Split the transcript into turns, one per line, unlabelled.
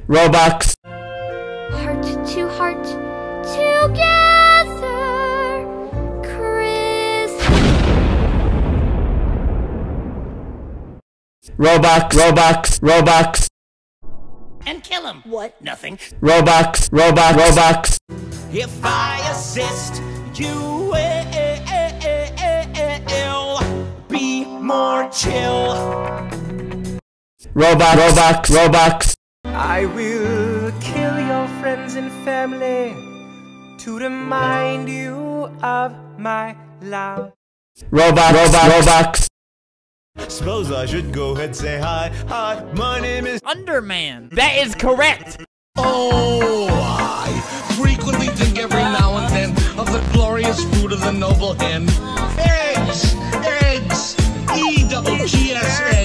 Robux.
Heart to heart, together, Chris.
Robux.
And kill him. What? Nothing.
Robux.
If I assist, you will be more chill.
Robux.
I will kill your friends and family to remind you of my love.
Robux.
Suppose I should go ahead and say hi. Hi, my name is
Underman. That is correct.
Oh, I frequently think every now and then of the glorious food of the noble hen. Eggs! E-double-G-S-A!